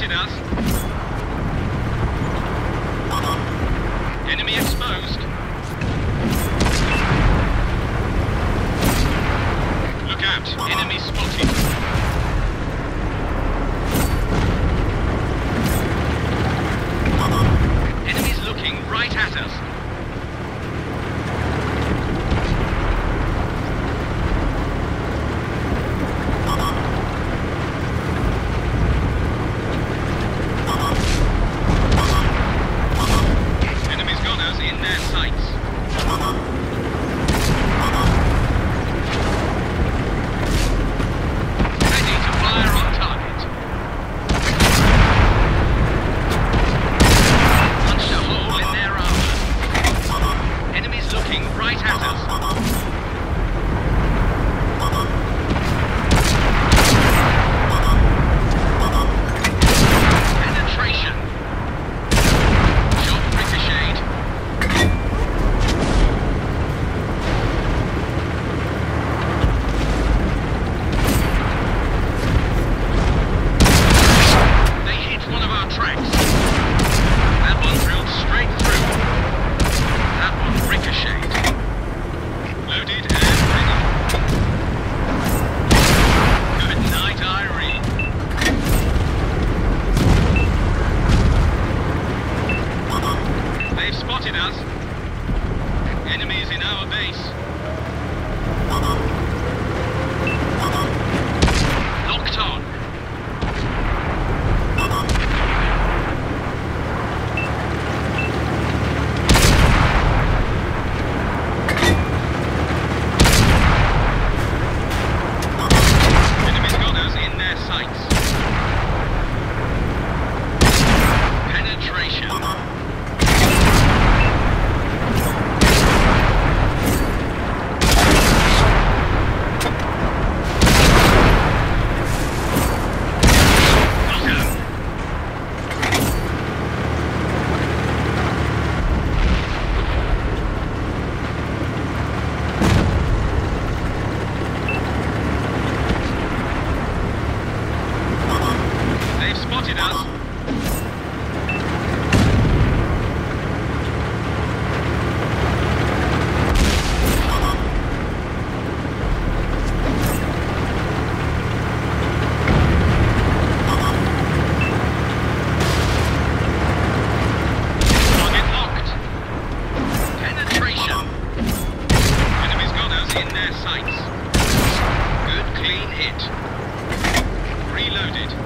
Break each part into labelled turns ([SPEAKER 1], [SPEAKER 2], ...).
[SPEAKER 1] spotted us. Enemy exposed. Look out, enemy spotted. Enemies looking right at us. Enemies got us in their sights. Ready to fire on target. Punched a hole in their armor. Enemies looking right at us. Penetration. Shot ricocheted. They hit one of our tracks. That one drilled straight through. That one ricocheted. Loaded and ready. Good night, Irene. They've spotted us. Enemies in our base. Locked on. Enemies got us in their sights. Penetration. They've spotted us. Target locked. Penetration. Enemies got us in their sights. Good clean hit. Reloaded.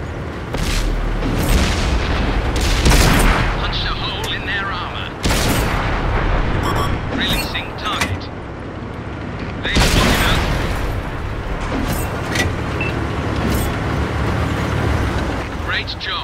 [SPEAKER 1] Punched a hole in their armor. Releasing target. They spotted us. Great job.